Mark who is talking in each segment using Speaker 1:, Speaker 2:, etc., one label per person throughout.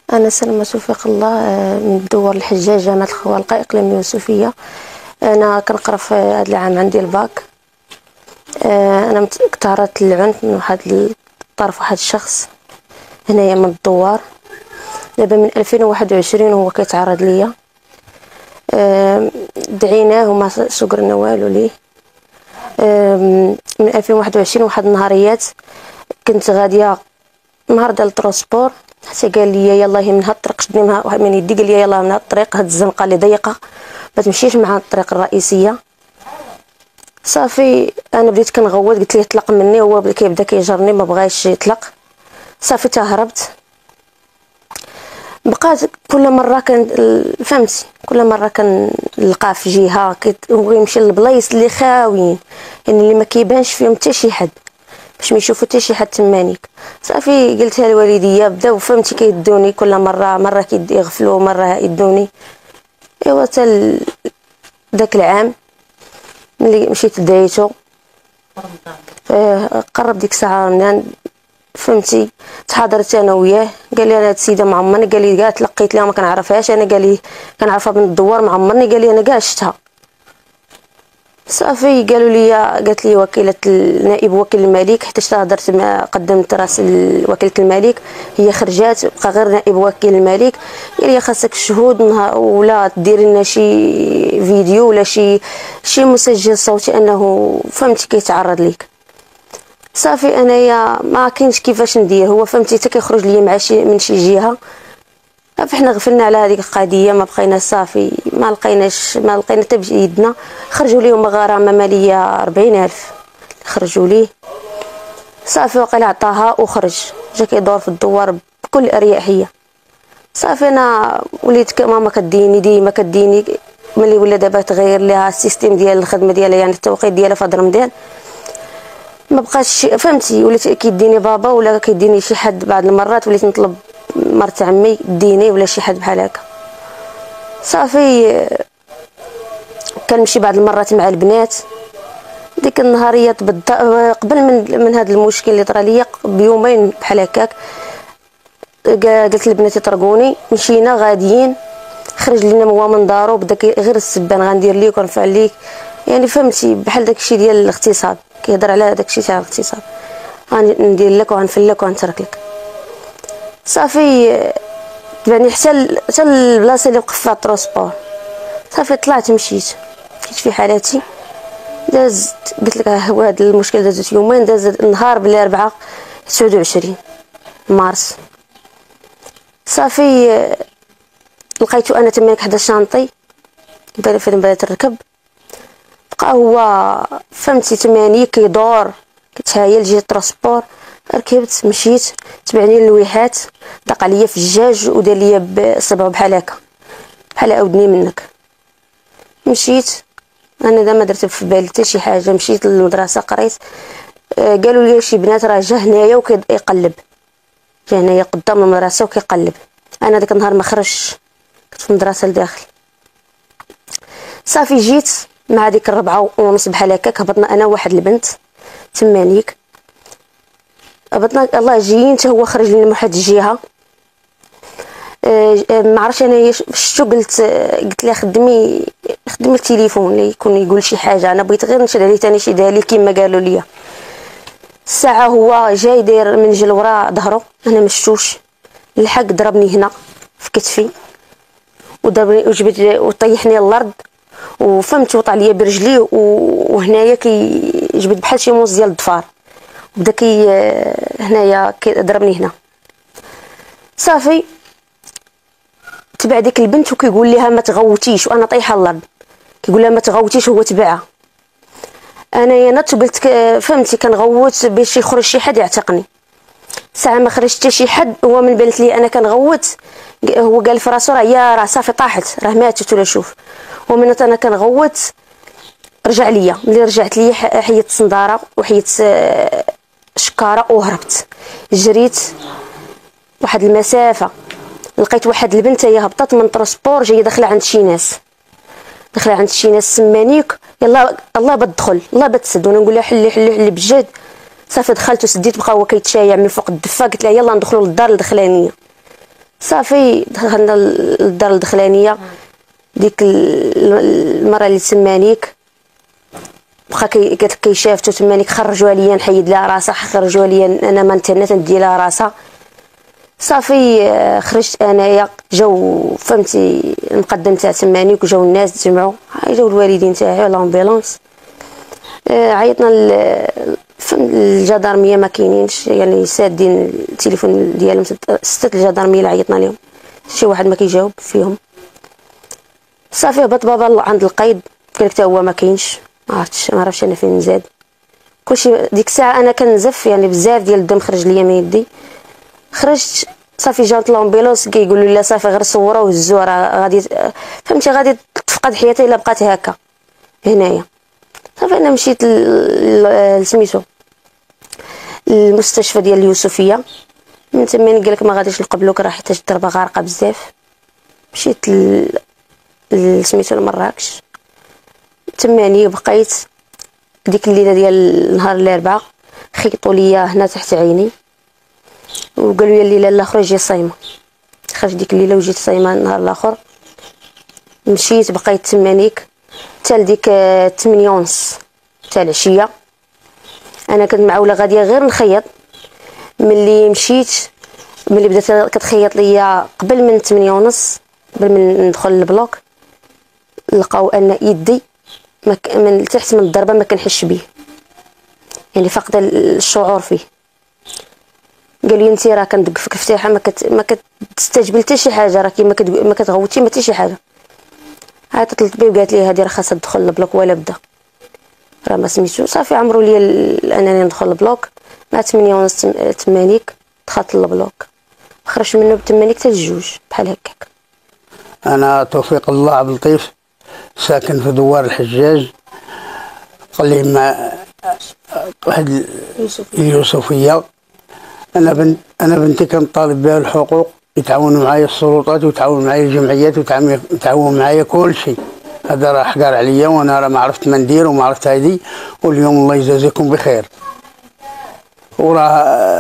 Speaker 1: أنا سلمى توفيق الله، من دوار الحجاج جامعة الخوالقة إقليم يوسفية. أنا كنقرا في هذا العام عندي الباك. أنا تعرضت للعنف من واحد طرف واحد الشخص هنايا من الدوار. دابا من 2021 هو كيتعرض ليا. دعيناه وما شكرنا والو ليه. من 2021 واحد النهاريات كنت غاديه نهار ديال الترونسبور، حتى قال لي يلاه من هاد الطريق شدني من يدي، قال لي يلاه من هاد الطريق، هاد الزنقه اللي ضيقه ما تمشيش مع الطريق الرئيسيه. صافي انا بديت كنغوت، قلت ليه طلق مني، هو كيبدا كيجرني ما بغاش يطلق. صافي تهربت. بقات كل مره فهمتي، كل مره كنلقاه في جهه كيمشي للبلايص اللي خاويين، يعني اللي ما كيبانش فيهم حتى شي حد، باش ما يشوفوا حتى شي حد تمانيك. صافي قلتها لوالديا، بداو فهمتي كيدوني كل مره كيغفلوا، مره يدوني. ايوا حتى داك العام ملي مشيت دعيتو قرب ديك الساعه رمضان، فهمتي تحاضرت انا وياه. قال لي انا هاد السيده ما عمرني، قال لي كاع تلقيت ليها ما كنعرفهاش انا، قال لي كنعرفها من الدوار ما عمرني، قال لي انا كاع شفتها. صافي قالوا لي، قالت لي وكيله نائب وكيل الملك، حيت هضرت قدمت راسل وكيله الملك، هي خرجات بقى غير نائب وكيل الملك. قال لي خاصك الشهود ولا ديري لنا شي فيديو ولا شي مسجل صوتي انه فهمتي كيتعرض ليك. صافي انايا ما كاينش كيفاش ندير، هو فهمتي حتى كيخرج لي مع من شي جهه. فاحنا غفلنا على هذيك القضيه، ما بقينا صافي ما لقينا حتى بيدنا. خرجوا ليهم غرامه ماليه 40,000 خرجوا ليه. صافي وقيلا عطاها وخرج، جا كيدور في الدوار بكل اريحيه. صافي انا وليت ماما كديني ديما كديني، ملي ولا دابا تغير ليها السيستيم ديال الخدمه ديالها، يعني التوقيت ديالها في هاد رمضان ما بقاش فهمتي، وليت كيديني بابا ولا كيديني شي حد. بعض المرات وليت نطلب مرت عمي ديني ولا شي حد بحال هكا. صافي كنمشي بعض المرات مع البنات. ديك النهاريه قبل من هذا المشكل اللي طرا ليا بيومين بحال هكاك، قالت البنات يطرقوني، مشينا غاديين، خرج لينا هو من دارو، بدا غير السبان غندير ليك ونفعل ليك، يعني فهمتي بحال داكشي ديال الاغتصاب، كيهضر على داكشي تاع الاغتصاب، غندير لك وغنفلك وغنترك لك. صافي يعني حتى البلاصه اللي وقف فيها الترونسبور. صافي طلعت مشيت في حالاتي. داز قلت لك هو هذا المشكل دازت يومين، داز النهار بلي 4 29 مارس. صافي لقيتو انا تماك حدا شانطي فين بدات الركب، بقى هو فهمتي تماني كيدور كتهايل جهه الترونسبور. ركبت مشيت، تبعني اللويحات، دق عليا في الجاج ودار ليا بصبعو بحال هكا، بحال عاودني منك. مشيت انا ما درت في بالي حتى شي حاجه، مشيت للمدرسه قريت. قالوا لي شي بنات راه جا هنايا وكيقلب، جا هنايا قدام المدرسه وكيقلب. انا داك النهار ما خرجتش، كنت في المدرسه لداخل. صافي جيت مع ديك 4:30 بحال هكاك، هبطنا انا وواحد البنت تمانيك، هبطنا الله جايين حتى هو خرج لنا من واحد الجهه. ما عرفتش انا شفتو، قلت ليه خدمي التليفون اللي يكون يقول شي حاجه، انا بغيت غير نشد عليه ثاني شي دالي كيما قالوا لي. الساعه هو جاي داير من جل ورا ظهره، انا ما شفتوش، الحق ضربني هنا في كتفي وضربني وجبت وطيحني الارض، وفهمت وطع ليا برجليه، وهنايا جبت بحال شي موز ديال الضفار، بدا هنايا ضربني هنا. صافي تبع ديك البنت وكيقول لها ما تغوتيش، وانا طايحه الارض، كيقول لها ما تغوتيش، هو تبعها. انا نط قلت فهمتي كنغوت باش يخرج شي حد يعتقني. ساعه ما خرج حتى شي حد، هو من بانت لي انا كنغوت، هو قال في راسو راه صافي طاحت، راه ماتت ولا شوف. ومن انا كنغوت رجع ليا، ملي رجعت ليا حيدت صنداره وحيدت شكاره وهربت، جريت واحد المسافه، لقيت واحد البنت هي هبطت من ترونسبور جايه داخله عند شي ناس، سمانيك يلا الله بدخل الله بتسد، وانا نقول لها حلي بجد. صافي دخلت وسديت، بقى هو كيتشايع من فوق الدفه، قلت لها يلا ندخلوا للدار الدخلانيه. صافي دخلنا للدار الدخلانيه. ديك المره اللي تسمانيك بقى قالت لك كيشافتو تمانيك خرجوها ليا نحيد لها راسها، خرجوها ليا انا ما نتهنى تندي لها راسها. صافي خرجت انايا، جاو فهمتي المقدم تاع تمانيك وجاو الناس تجمعوا، جاو الوالدين تاعي لامبيلونس. عيطنا الجدارميه ما كاينينش، يعني سادين التليفون ديالهم، 6 الجدارميه اللي عيطنا لهم شي واحد ما كيجاوب فيهم. صافي هبط بابا عند القيد، قال لك حتى هو ما كاينش، ما عرفتش انا فين نزاد. كلشي ديك الساعه انا كنزف، يعني بزاف ديال الدم خرج ليا من يدي. خرجت صافي جات لامبيلونس كيقولوا لي صافي غير صوره وهزوها راه غادي فهمتي غادي تفقد حياتها الا بقات هكا هنايا. صافي انا مشيت لسميتو المستشفى ديال اليوسفيه. من تما قال لك ما غاديش نقبلوك راه حيت الضربه غارقه بزاف. مشيت سميتو لمراكش، تماني بقيت. ديك الليله ديال نهار الاربعاء خيطوا ليا هنا تحت عيني وقالوا لي الليله الاخرى جي صايمه. خرج ديك الليله وجيت صايمه النهار الاخر. مشيت بقيت تمانيك حتى لديك 8:30 تاع العشيه. انا كنت معوله غاديه غير نخيط. ملي مشيت، ملي بدات كتخيط ليا قبل من 8:30 قبل من ندخل البلوك، لقاو ان يدي من تحت من الضربه ما كنحش به، يعني فقد الشعور فيه. قال لي انت راه كندق فيك فتيحه ما كتستجبل حتى شي حاجه، راكي ما كتغوتي ما حتى شي حاجه. عيطت للطبيب قالت لي هذه راه خاصها تدخل البلوك ولا بدا راه ما سميتو. صافي عمرو لي انني ندخل البلوك مع 8:30 تمانيك. دخلت للبلوك خرجت منه بتمانيك حتى ل2 بحال هكاك.
Speaker 2: انا توفيق الله عبد اللطيف، ساكن في دوار الحجاج. قال لي مع واحد اليوسفيه، انا بنتي كنطالب بها الحقوق، يتعاونوا معايا السلطات ويتعاونوا معايا الجمعيات ويتعاونوا معايا كل شيء. هذا راه حقار عليا وانا راه ما عرفت ما ندير وما عرفت هذه. واليوم الله يجازيكم بخير. وراه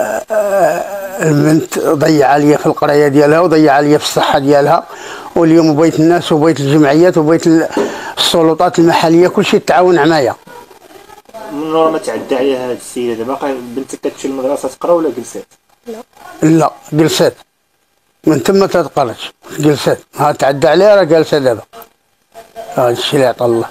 Speaker 2: البنت ضيع عليا في القرايه ديالها وضيع عليا في الصحه ديالها. واليوم بغيت الناس وبغيت الجمعيات وبغيت السلطات المحليه كل شيء تعاون معايا.
Speaker 3: من ورا ما تعدى عليها هاد السيده باقي بنتك كتمشي للمدرسه تقرا ولا جلسات؟
Speaker 2: لا جلسات، من ثم تتقرش جلسات. ها تعدى عليها راه جالسه دابا. هذا الشيء اللي عطا الله.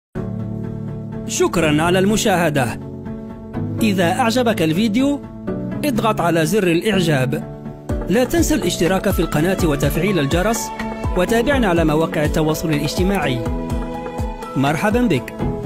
Speaker 4: شكرا على المشاهدة. إذا أعجبك الفيديو اضغط على زر الإعجاب. لا تنسى الاشتراك في القناة وتفعيل الجرس، وتابعنا على مواقع التواصل الاجتماعي. مرحبا بك.